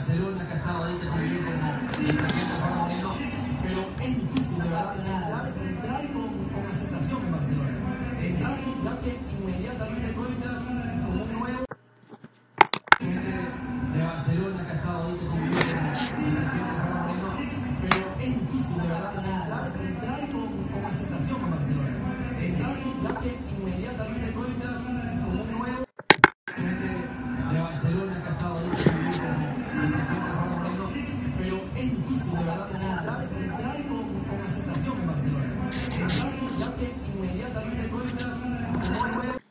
Barcelona, que ha estado ahí, que convivió como el presidente Juan Moreno, pero es difícil, de verdad, entrar con aceptación en Barcelona. Entrar, ya que inmediatamente tú entras como un nuevo gente de Barcelona, que ha estado ahí, que convivió como el presidente Juan Moreno, pero es difícil, de verdad, entrar con aceptación en Barcelona. Entrar, ya que inmediatamente tú entras como un nuevo gente de Barcelona, que ha estado ahí, que convivió como el presidente Juan Moreno, pero es difícil, de verdad, entrar con aceptación en Barcelona. Entrar, ya que inmediatamente tú entras como un nuevo